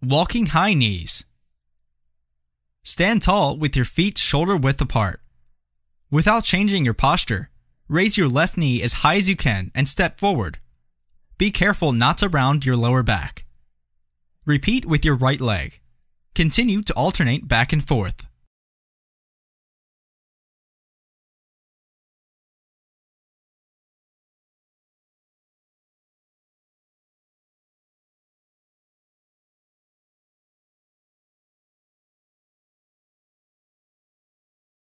Walking high knees. Stand tall with your feet shoulder width apart. Without changing your posture, raise your left knee as high as you can and step forward. Be careful not to round your lower back. Repeat with your right leg. Continue to alternate back and forth.